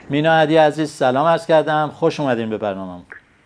مینا عدی عزیز سلام عرض کردم، خوش اومدین به برنامه.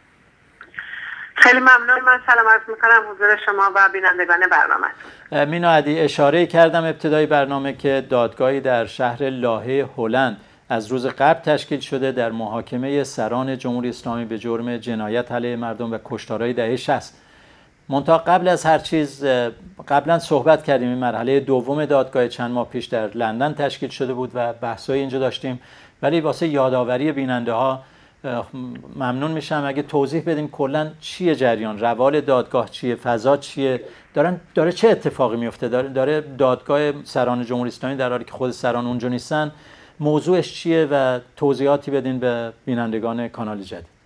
خیلی ممنون. من سلام عرض میکنم حضور شما و بینندگان برنامه. مینا عدی، اشاره کردم ابتدای برنامه که دادگاهی در شهر لاهه هلند از روز قبل تشکیل شده در محاکمه سران جمهوری اسلامی به جرم جنایت علیه مردم و کشتارهای دهه 60. منتها قبل از هر چیز، قبلا صحبت کردیم، این مرحله دوم دادگاه چند ماه پیش در لندن تشکیل شده بود و بحث‌های اینجا داشتیم، ولی واسه یادآوری بیننده ها ممنون میشم اگه توضیح بدیم کلا چیه جریان، روال دادگاه چیه، فضا چیه، داره چه اتفاقی میفته، داره دادگاه سران جمهوری اسلامی در حالی که خود سران اونجا نیستن موضوعش چیه و توضیحاتی بدین به بینندگان کانال جدید.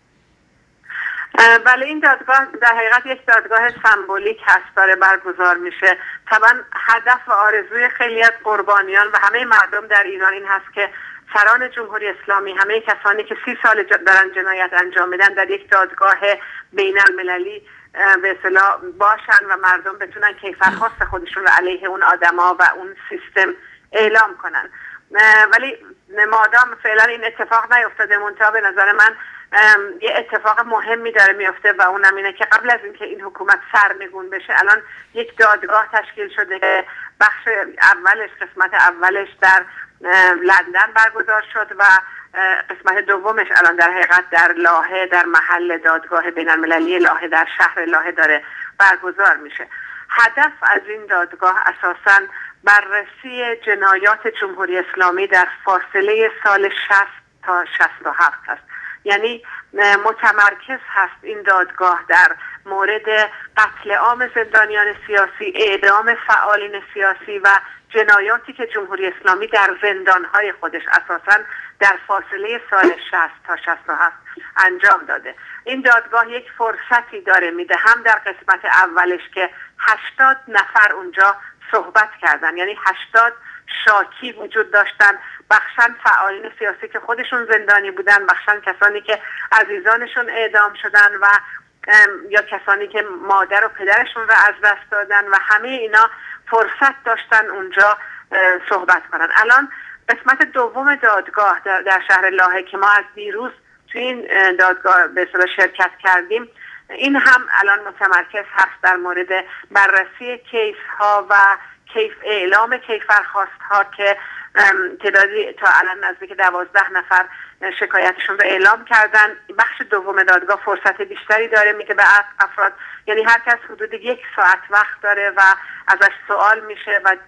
بله، این دادگاه در حقیقت یک دادگاه سمبولیک هست، داره برگزار میشه. طبعا هدف و آرزوی خیلی از قربانیان و همه مردم در ایران این هست که سران جمهوری اسلامی، همه کسانی که 30 سال دارن جنایت انجام میدن، در یک دادگاه بین المللی به اصطلاح باشن و مردم بتونن کیفرخواست خودشون رو علیه اون آدما و اون سیستم اعلام کنن. ولی مادام فعلا این اتفاق نیفتاده، منتها به نظر من یه اتفاق مهمی داره میفته و اونم اینه که قبل از اینکه این حکومت سرنگون بشه الان یک دادگاه تشکیل شده که بخش اولش، قسمت اولش در لندن برگزار شد و قسمت دومش الان در حقیقت در لاهه، در محل دادگاه بین المللی لاهه در شهر لاهه داره برگزار میشه. هدف از این دادگاه اساساً بررسی جنایات جمهوری اسلامی در فاصله سال 60 تا 67 هست. یعنی متمرکز هست این دادگاه در مورد قتل عام زندانیان سیاسی، اعدام فعالین سیاسی و جنایاتی که جمهوری اسلامی در زندانهای خودش اساساً در فاصله سال 60 تا 67 انجام داده. این دادگاه یک فرصتی داره میده، هم در قسمت اولش که 80 نفر اونجا صحبت کردن، یعنی 80 شاکی وجود داشتن، بخشن فعالین سیاسی که خودشون زندانی بودن، بخشن کسانی که عزیزانشون اعدام شدن و یا کسانی که مادر و پدرشون را از دست دادن و همه اینا فرصت داشتن اونجا صحبت کنن. الان قسمت دوم دادگاه در شهر لاهه که ما از دیروز توی این دادگاه به اصطلاح شرکت کردیم، این هم الان متمرکز هست در مورد بررسی کیس ها و اعلام کیفرخواست ها که تعدادی تا الان نزدیک 12 نفر شکایتشون رو اعلام کردن. بخش دوم دادگاه فرصت بیشتری داره میده به افراد، یعنی هر کس حدود 1 ساعت وقت داره و ازش سوال میشه و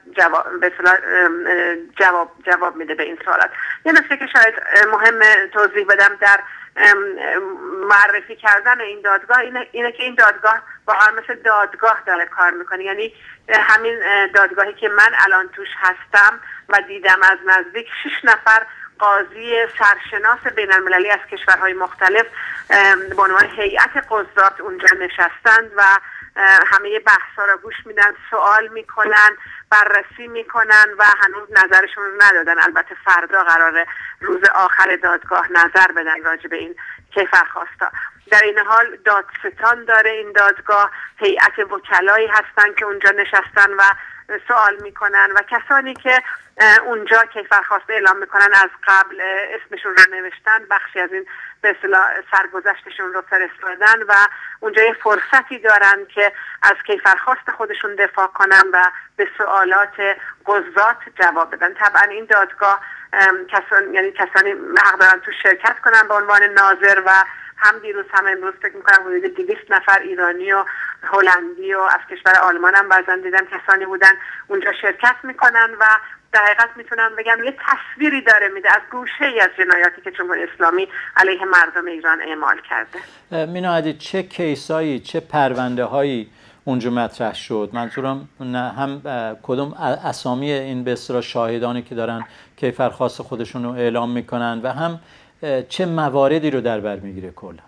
جواب میده به این سوالات. یه نکته که شاید مهم توضیح بدم در معرفی کردن این دادگاه اینه که این دادگاه واقعا مثل دادگاه داره کار میکنه. یعنی همین دادگاهی که من الان توش هستم و دیدم از نزدیک 6 نفر قاضی سرشناس بین المللی از کشورهای مختلف به عنوان هیئت قضات اونجا نشستند و همه بحثا را گوش میدن، سوال میکنن، بررسی میکنن و هنوز نظرشون رو ندادن. البته فردا قراره روز آخر دادگاه نظر بدن راجع به این کیفرخواستا. در این حال دادستان داره این دادگاه، هیئت وکلایی هستن که اونجا نشستن و سوال میکنن و کسانی که اونجا کیفرخواست اعلام میکنن از قبل اسمشون رو نوشتن، بخشی از این به اصطلاح سرگذشتشون رو فرستادن و اونجا یه فرصتی دارن که از کیفرخواست خودشون دفاع کنن و به سوالات قضات جواب بدن. طبعا این دادگاه کسانی حق دارن تو شرکت کنن به عنوان ناظر و هم دیروز هم امروز فکر میکنم حدود 200 نفر ایرانی و هلندی و از کشور آلمان هم بعضن دیدم کسانی بودن اونجا شرکت میکنن و در حقیقت میتونم بگم یه تصویری داره میده از گوشه ای از جنایاتی که جمهوری اسلامی علیه مردم ایران اعمال کرده. مینا عدی، چه کیسایی، چه پرونده هایی اونجا مطرح شد؟ منظورم هم کدوم اسامی این به اصطلاح شاهدانی که دارن کیفرخواست خودشون رو اعلام میکنن و هم چه مواردی رو در بر میگیره کلا؟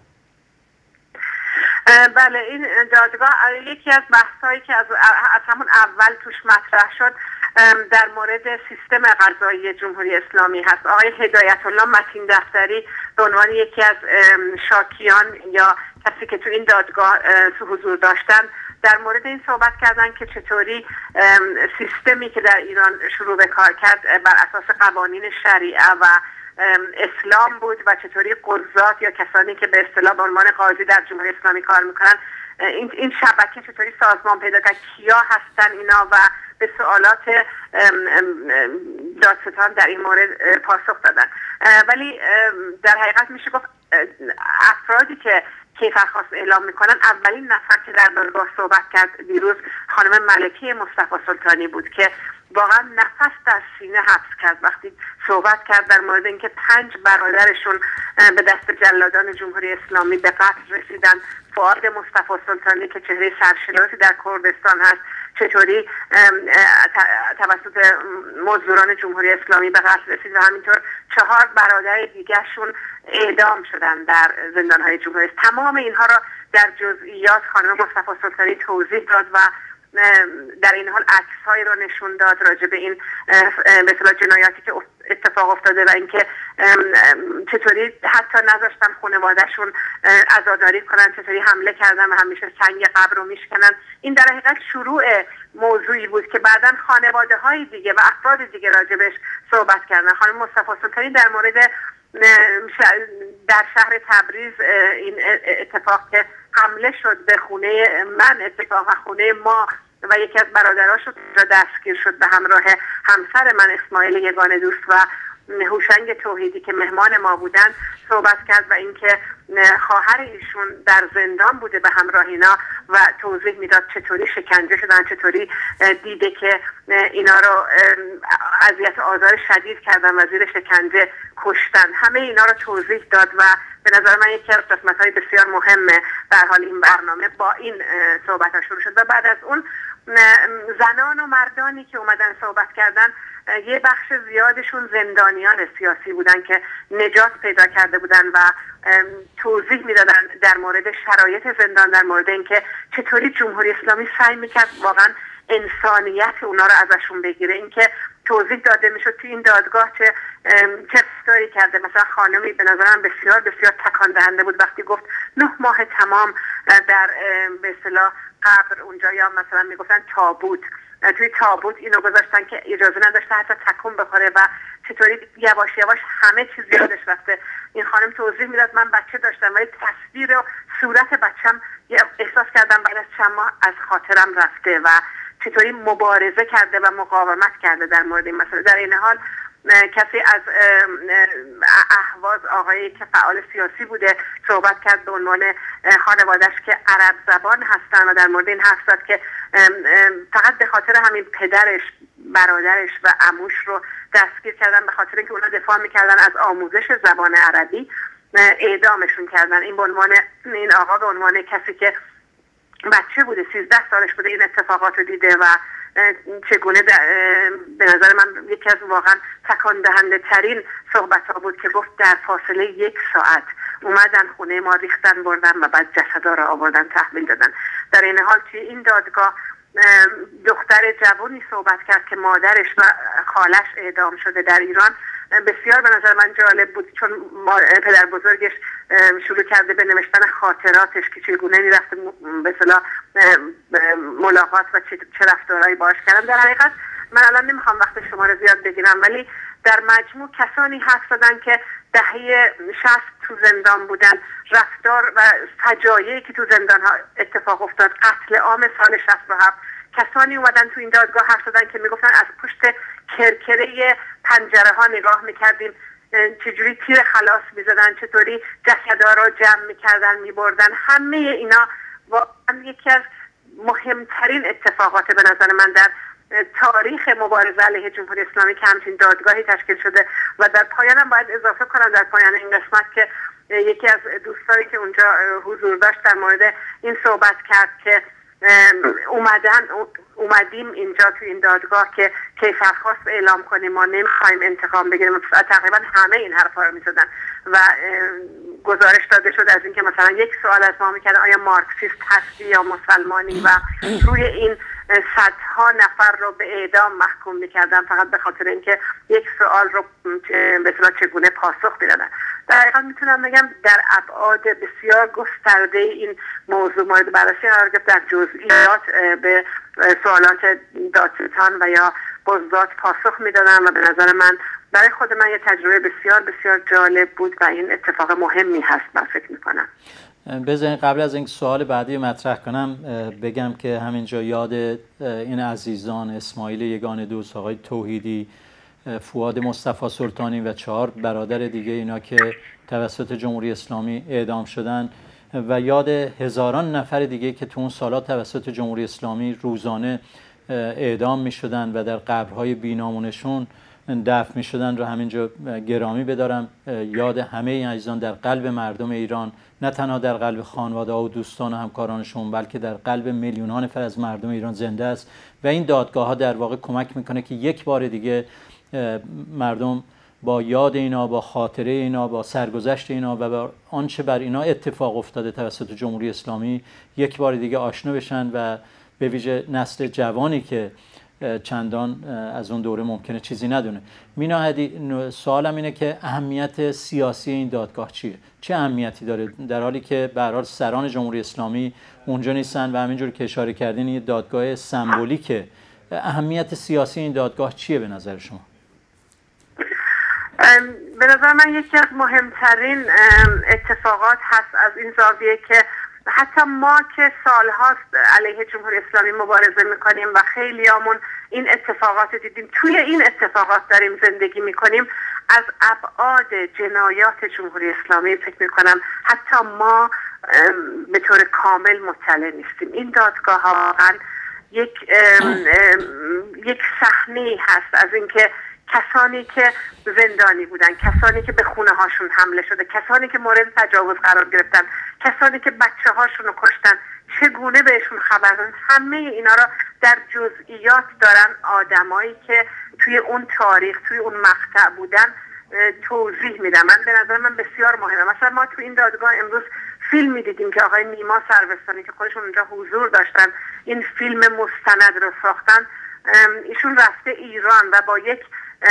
بله، این دادگاه یکی از بحثایی که از همون اول توش مطرح شد در مورد سیستم قضایی جمهوری اسلامی هست. آقای هدایت الله متین دفتری به عنوان یکی از شاکیان یا کسی که تو این دادگاه حضور داشتن در مورد این صحبت کردن که چطوری سیستمی که در ایران شروع به کار کرد بر اساس قوانین شریعه و اسلام بود و چطوری قضات یا کسانی که به اصطلاح به عنوان قاضی در جمهوری اسلامی کار میکنن این شبکه چطوری سازمان پیدا کرد، کیا هستن اینا و به سوالات دادستان در این مورد پاسخ دادن. ولی در حقیقت میشه گفت افرادی که کیفرخواست اعلام میکنن، اولین نفر که در دادگاه صحبت کرد دیروز خانم ملکه مصطفی سلطانی بود که واقعا نفس در سینه حبس کرد وقتی صحبت کرد در مورد اینکه 5 برادرشون به دست جلادان جمهوری اسلامی به قتل رسیدن. فؤاد مصطفی سلطانی که چهره سرشناسی در کردستان هست چطوری توسط مزدوران جمهوری اسلامی به قتل رسید و همینطور 4 برادر دیگرشون اعدام شدن در زندانهای جمهوری. تمام اینها را در جزئیات خانم مصطفی سلطانی توضیح داد و در این حال عکس‌هایی رو نشون داد راجع به این به اصطلاح جنایاتی که اتفاق افتاده و اینکه چطوری حتی نذاشتن خانواده‌شون عزاداری کنن، چطوری حمله کردن و همیشه سنگ قبر رو میشکنن. این در حقیقت شروع موضوعی بود که بعداً خانواده‌های دیگه و افراد دیگه راجبش صحبت کردن. خانم مصطفی سلطانی در مورد در شهر تبریز این اتفاق که حمله شد به خونه من، اتفاق خونه ما و یکی از برادراش را دستگیر شد به همراه همسر من اسماعیل یگانه دوست و هوشنگ توحیدی که مهمان ما بودن صحبت کرد و اینکه خواهر ایشون در زندان بوده به همراه اینا و توضیح میداد چطوری شکنجه شدن، چطوری دیده که اینا رو اذیت و آزار شدید کردن و زیر شکنجه کشتن. همه اینا رو توضیح داد و به نظر من یکی از قسمت‌های بسیار مهمه در حال این برنامه با این صحبت‌ها شروع شد و بعد از اون زنان و مردانی که اومدن صحبت کردن یه بخش زیادشون زندانیان سیاسی بودن که نجات پیدا کرده بودن و توضیح میدادن در مورد شرایط زندان، در مورد اینکه چطوری جمهوری اسلامی سعی میکرد واقعا انسانیت اونا رو ازشون بگیره. اینکه توضیح داده میشد تو این دادگاه چه رفتاری کرده. مثلا خانمی به نظرم بسیار بسیار تکان دهنده بود وقتی گفت 9 ماه تمام در به اصطلاح قبر اونجا، یا مثلا میگفتن تابوت، توی تابوت اینو گذاشتن که اجازه نداشته حتی تکون بخوره و چطوری یواش یواش همه چیز یادش رفته. این خانم توضیح میداد من بچه داشتم ولی تصویر و صورت بچم احساس کردم بعد از چند ماه از خاطرم رفته و چطوری مبارزه کرده و مقاومت کرده در مورد این مسئله. در این حال کسی از اهواز، آقایی که فعال سیاسی بوده، صحبت کرد به عنوان خانواده‌اش که عرب زبان هستن و در مورد این حرف زد که فقط به خاطر همین پدرش، برادرش و عموش رو دستگیر کردن به خاطر اینکه اونا دفاع میکردن از آموزش زبان عربی، اعدامشون کردن. این به عنوان این آقا به عنوان کسی که بچه بوده، 13 سالش بوده این اتفاقات رو دیده و چگونه به نظر من یکی از واقعا تکان دهنده ترین صحبت ها بود که گفت در فاصله 1 ساعت اومدن خونه ما، ریختن بردن و بعد جسدا را آوردن تحویل دادن. در این حال توی این دادگاه دختر جوانی صحبت کرد که مادرش و خالش اعدام شده در ایران. بسیار به نظر من جالب بود چون پدر بزرگش شروع کرده به نوشتن خاطراتش که چگونه میرفته به اصطلاح ملاقات و چه رفتارهایی باش کردن. در حقیقت من الان نمیخوام وقت شما رو زیاد بگیرم ولی در مجموع کسانی حرف زدن که دهه 60 تو زندان بودن، رفتار و فجایعی که تو زندان ها اتفاق افتاد، قتل عام سال 67. کسانی اومدن تو این دادگاه حرف زدن که میگفتن از پشت کرکره پنجره ها نگاه میکردیم چجوری تیر خلاص میزدن، چطوری جسدا رو جمع میکردن میبردن. همه اینا واقعا یکی از مهمترین اتفاقات به نظر من در تاریخ مبارزه علیه جمهوری اسلامی که همچین دادگاهی تشکیل شده. و در پایانم باید اضافه کنم در پایان این قسمت که یکی از دوستانی که اونجا حضور داشت در مورد این صحبت کرد که اومدیم اینجا تو این دادگاه که کیفرخواست اعلام کنیم، ما نمیخوایم انتقام بگیریم. تقریبا همه این حرفا رو میزدن و گزارش داده شد از اینکه مثلا یک سوال از ما میکردن آیا مارکسیست هستی یا مسلمانی و روی این صدها نفر رو به اعدام محکوم میکردن فقط به خاطر اینکه یک سوال رو به اصطلاح چگونه پاسخ بدن. در حقیقت میتونم بگم در ابعاد بسیار گسترده این موضوع مورد بررسی قرار گرفت. در جزئیات به سوالات دادستان و یا قضات پاسخ میدادن و به نظر من برای خود من یه تجربه بسیار بسیار جالب بود و این اتفاق مهمی هست من فکر میکنم. بذارین قبل از این سوال بعدی مطرح کنم بگم که همینجا یاد این عزیزان اسماعیل یگانه دوست، آقای توحیدی، فؤاد مصطفی سلطانی و 4 برادر دیگه اینا که توسط جمهوری اسلامی اعدام شدن و یاد هزاران نفر دیگه که تو اون سالات توسط جمهوری اسلامی روزانه اعدام می شدن و در قبرهای بی‌نامونشون دفن می شدن رو همینجا گرامی بدارم. یاد همه این عزیزان در قلب مردم ایران، نه تنها در قلب خانواده و دوستان و همکارانشون بلکه در قلب میلیون‌ها نفر از مردم ایران زنده است و این دادگاه ها در واقع کمک میکنه که یک بار دیگه مردم با یاد اینا، با خاطره اینا، با سرگذشت اینا و با آنچه بر اینا اتفاق افتاده توسط جمهوری اسلامی یک بار دیگه آشنا بشن و به ویژه نسل جوانی که چندان از اون دوره ممکنه چیزی ندونه. مینا هدی، سوالم اینه که اهمیت سیاسی این دادگاه چیه؟ چه اهمیتی داره در حالی که به هر حال سران جمهوری اسلامی اونجا نیستن و همینجور که اشاره کردین یه دادگاه سمبولیکه. اهمیت سیاسی این دادگاه چیه به نظر شما؟ به نظر من یکی از مهمترین اتفاقات هست از این زاویه که حتی ما که سالهاست علیه جمهوری اسلامی مبارزه میکنیم و خیلیامون این اتفاقات دیدیم، توی این اتفاقات داریم زندگی میکنیم، از ابعاد جنایات جمهوری اسلامی فکر میکنم حتی ما به طور کامل مطلع نیستیم. این دادگاه ها واقعا یک صحنه هست از اینکه کسانی که زندانی بودن، کسانی که به خونه هاشون حمله شده، کسانی که مورد تجاوز قرار گرفتن، کسانی که بچه هاشون رو کشتن، چگونه بهشون خبر دادن، همه اینا را در جزئیات دارن آدمایی که توی اون تاریخ، توی اون مقطع بودن توضیح میدن. من به نظر من بسیار مهمه. مثلا ما توی این دادگاه امروز فیلم میدیدیم که آقای نیما سروستانی که خودشون اونجا حضور داشتن این فیلم مستند رو ساختن. ایشون رفته ایران و با یک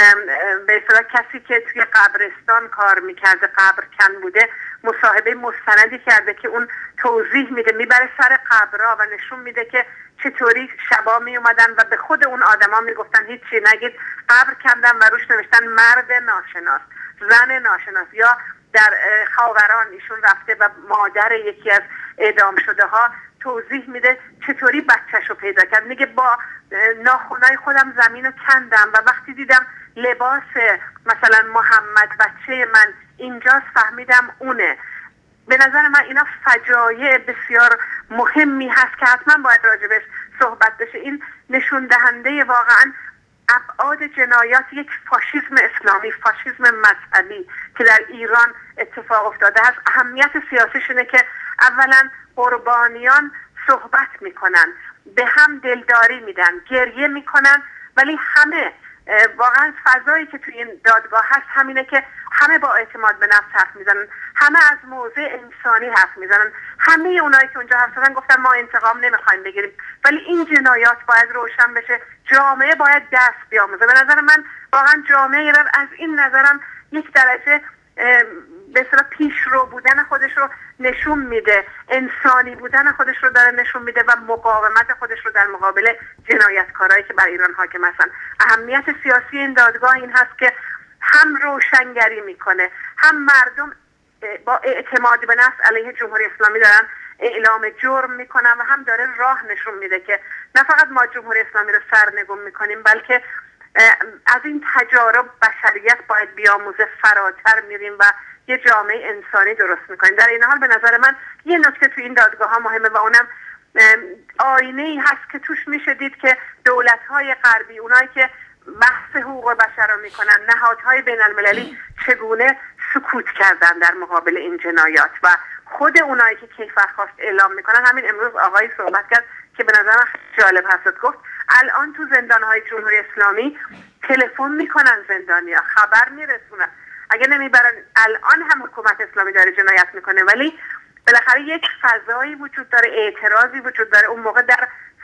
به اصطلاح کسی که توی قبرستان کار میکرده، قبر کن بوده، مصاحبه مستندی کرده که اون توضیح میده، میبره سر قبرها و نشون میده که چطوری شبا میومدن و به خود اون آدما میگفتن هیچی نگید، قبر کندن و روش نوشتن مرد ناشناس، زن ناشناس. یا در خاوران ایشون رفته و مادر یکی از اعدام شده ها توضیح میده چطوری بچه‌شو پیدا کرد. میگه با ناخنای خودم زمین رو کندم و وقتی دیدم لباس مثلا محمد بچه من اینجاست فهمیدم اونه. به نظر من اینا فجایع بسیار مهمی هست که حتما باید راجبش صحبت بشه. این نشون دهنده واقعا ابعاد جنایات یک فاشیسم اسلامی، فاشیسم مذهبی که در ایران اتفاق افتاده است. اهمیت سیاسیش اینه که اولا قربانیان صحبت میکنن، به هم دلداری میدن، گریه میکنن، ولی همه واقعا فضایی که توی این دادگاه هست همینه که همه با اعتماد به نفس حرف میزنن، همه از موضع انسانی حرف میزنن. همه اونایی که اونجا حرف زدن گفتن ما انتقام نمیخوایم بگیریم، ولی این جنایات باید روشن بشه، جامعه باید دست بیاموزه. به نظر من واقعا جامعه ایران از این نظرم یک درجه به اصطلاح پیشرو بودن خودش رو نشون میده، انسانی بودن خودش رو داره نشون میده و مقاومت خودش رو در مقابل جنایتکارایی که بر ایران حاکم هستن. اهمیت سیاسی این دادگاه این هست که هم روشنگری میکنه، هم مردم با اعتماد به نفس علیه جمهوری اسلامی دارن اعلام جرم میکنن و هم داره راه نشون میده که نه فقط ما جمهوری اسلامی رو سرنگون میکنیم بلکه از این تجارب بشریت باید بیاموزه، فراتر میریم و یه جامعه انسانی درست میکنیم. در این حال به نظر من یه نکته تو این دادگاه ها مهمه و اونم آینه ای هست که توش میشه دید که دولت های غربی، اونایی که بحث حقوق بشر رو میکنن، نهادهای بین المللی چگونه سکوت کردن در مقابل این جنایات و خود اونایی که کیفرخواست اعلام میکنن. همین امروز آقای صحبت کرد که به نظر من جالب هست، گفت الان تو زندانهای جمهوری اسلامی تلفن میکنن زندانیا، خبر میرسونن. اگه نمیبرن الان هم حکومت اسلامی داره جنایت میکنه، ولی بالاخره یک فضایی وجود داره، اعتراضی وجود داره. اون موقع در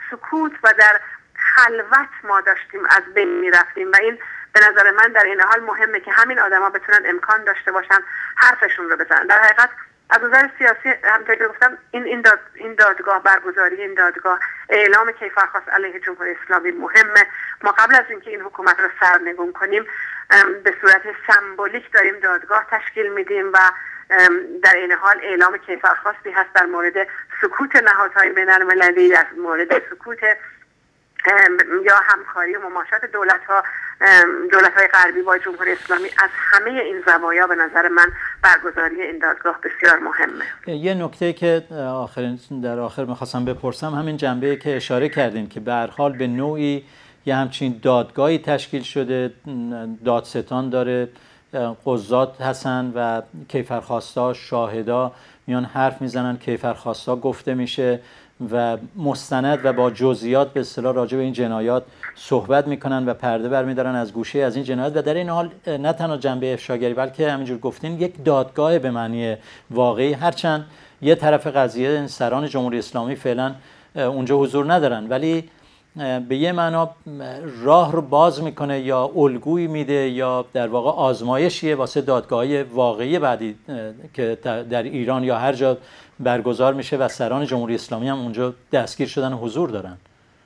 سکوت و در خلوت ما داشتیم از بین میرفتیم و این به نظر من در این حال مهمه که همین آدما بتونن امکان داشته باشن حرفشون رو بزنن. در حقیقت از نظر سیاسی همونطور که گفتم این دادگاه، برگزاری این دادگاه، اعلام کیفرخواست علیه جمهوری اسلامی مهمه. ما قبل از اینکه این حکومت رو سرنگون کنیم به صورت سمبولیک داریم دادگاه تشکیل میدیم و در این حال اعلام کیفرخواستی هست در مورد سکوت نهادهای بین‌المللی، در مورد سکوت یا همکاری و مماشات دولت‌های غربی با جمهوری اسلامی. از همه این زوایا به نظر من برگزاری این دادگاه بسیار مهمه. یه نکته که در آخر می‌خواستم بپرسم همین جنبه که اشاره کردین که به هر حال به نوعی یه همچین دادگاهی تشکیل شده، دادستان داره، قضات هستن و کیفرخواستا، شاهدا میان حرف میزنن، کیفرخواستا گفته میشه و مستند و با جزئیات به اصطلاح راجع به این جنایات صحبت میکنن و پرده برمیدارن از گوشه از این جنایات و در این حال نه تنها جنبه افشاگری بلکه همینجور گفتین یک دادگاه به معنی واقعی، هرچند یه طرف قضیه سران جمهوری اسلامی فعلا اونجا حضور ندارن ولی به یه معنا راه رو باز میکنه یا الگویی میده یا در واقع آزمایشیه واسه دادگاه‌های واقعی بعدی که در ایران یا هر جا برگزار میشه و سران جمهوری اسلامی هم اونجا دستگیر شدن و حضور دارن.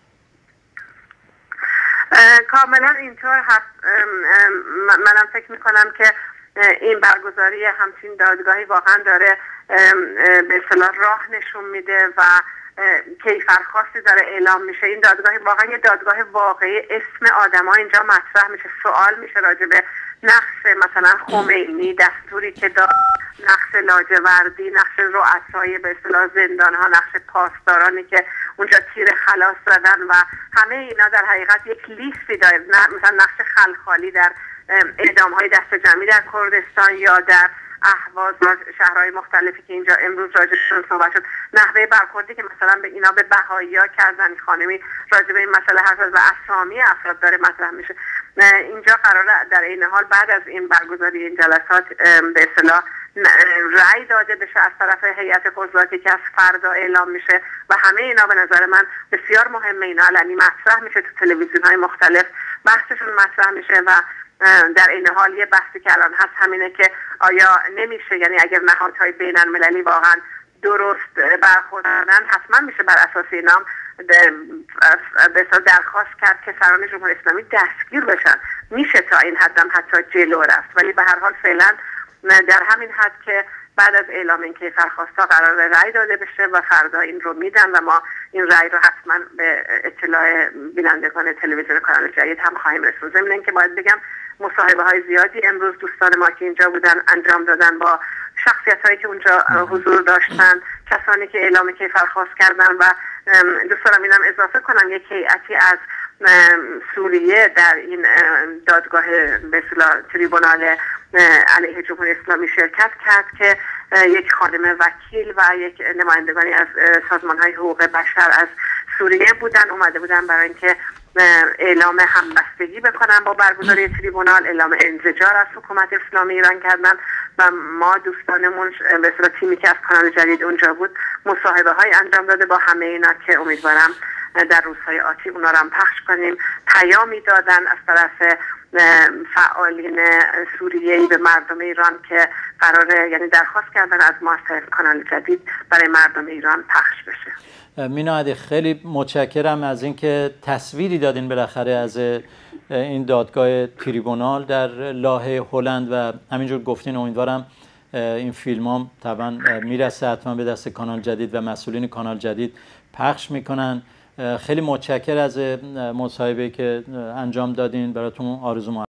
کاملا اینطور هست. منم فکر میکنم که این برگزاری همچین دادگاهی واقعا داره به اصطلاح راه نشون میده و کیفرخواستی داره اعلام میشه. این دادگاه واقعا یه دادگاه واقعی، اسم آدما اینجا مطرح میشه، سوال میشه راجع به نقش مثلا خمینی، دستوری که داد، نقش لاجوردی، نقش رؤسای به اصطلاح زندانها، نقش پاسدارانی که اونجا تیر خلاص زدن و همه اینا در حقیقت یک لیستی داره. مثلا نقش خلخالی در اعدام‌های دست جمعی در کردستان یا در اهواز و شهرهای مختلفی که اینجا امروز راجعشون صحبت شد، نحوه برخوردی که مثلا به اینا به بهائی‌ها کردن، خانمی راجع به این مسئله حرف و اسامی افراد داره مطرح میشه. اینجا قراره در این حال بعد از این برگزاری این جلسات به اصطلاح رأی داده بشه از طرف هیئت قضاتی که از فردا اعلام میشه و همه اینا به نظر من بسیار مهمه. اینا علنی مطرح میشه، تو تلویزیون‌های مختلف بحثشون مطرح میشه و در این حال یه بحثی که الان هست همینه که آیا نمیشه، یعنی اگر نهادهای بین‌المللی واقعا درست برخورد کنن حتما میشه بر اساس اینام درخواست کرد که سران جمهوری اسلامی دستگیر بشن. میشه تا این حدم حتی جلو رفت ولی به هر حال فعلا در همین حد که بعد از اعلام این کیفرخواستا قرار رأی داده بشه و فردا این رو میدن و ما این رأی رو حتما به اطلاع بینندگان تلویزیون کانال جدید هم خواهیم رسوند. ضمن اینکه باید بگم مصاحبه های زیادی امروز دوستان ما که اینجا بودن انجام دادن با شخصیت هایی که اونجا حضور داشتن، کسانی که اعلام کیفرخواست کردن و دوستانم اینم اضافه کنم یک هیئتی از سوریه در این دادگاه به اصطلاح تریبونال علیه جمهوری اسلامی شرکت کرد که یک خادم وکیل و یک نمایندگانی از سازمان‌های حقوق بشر از سوریه بودن، اومده بودن برای اینکه اعلام همبستگی بکنن با برگزاری تریبونال، اعلام انزجار از حکومت اسلامی ایران کردن و ما دوستانمون به اصطلاح تیمی که از کانال جدید اونجا بود مصاحبه های انجام داده با همه اینا که امیدوارم در روزهای آتی اونا رو هم پخش کنیم. پیامی دادن از طرف فعالین سوریه‌ای به مردم ایران که قراره، یعنی درخواست کردن از ما از طرف کانال جدید برای مردم ایران پخش بشه. مینا عدی خیلی متشکرم از اینکه تصویری دادین بالاخره از این دادگاه تریبونال در لاهه هلند و همینجور گفتین امیدوارم این فیلم هم طبعا میرسه حتما به دست کانال جدید و مسئولین کانال جدید پخش میکنن. خیلی متشکر از مصاحبه‌ای که انجام دادین، براتون آرزو